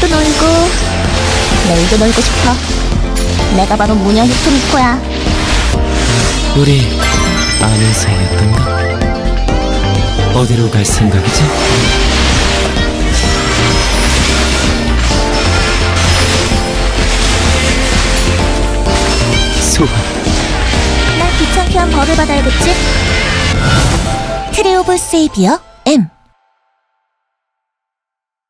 오늘도 놀고 내일도 놀고 싶어. 내가 바로 무녀 히토미코야. 우리 아는 사이였던가? 어디로 갈 생각이지? 소환. 난 귀찮게 한 벌을 받아야겠지? 트리 오브 세이비어 M.